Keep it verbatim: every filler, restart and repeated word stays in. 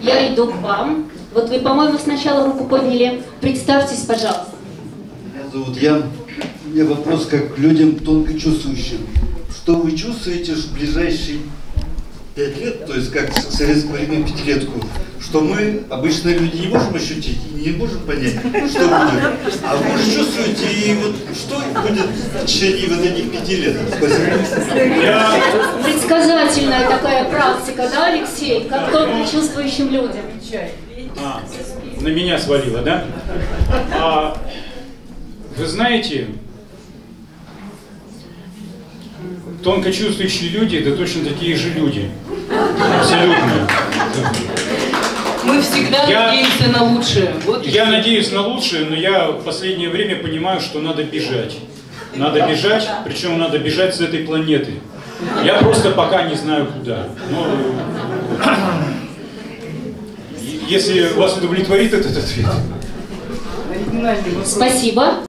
я иду к вам. Вот вы, по-моему, сначала руку подняли. Представьтесь, пожалуйста. Меня зовут Ян. У меня вопрос как к людям тонко чувствующим. Что вы чувствуете в ближайшие пять лет, то есть как в советское время пятилетку, что мы, обычные люди, не можем ощутить и не можем понять, что будет. А вы же чувствуете, и вот что будет в течение вот этих пяти лет? Спасибо. Я... Предсказательная такая практика, да, Алексей? Как тонко чувствующим людям. А, на меня свалило, да? А, вы знаете, тонко чувствующие люди — это точно такие же люди. Абсолютно. Мы всегда я, надеемся на лучшее. Вот я надеюсь на лучшее, но я в последнее время понимаю, что надо бежать. Надо бежать, причем надо бежать с этой планеты. Я просто пока не знаю куда. Но, если вас удовлетворит этот ответ. Спасибо.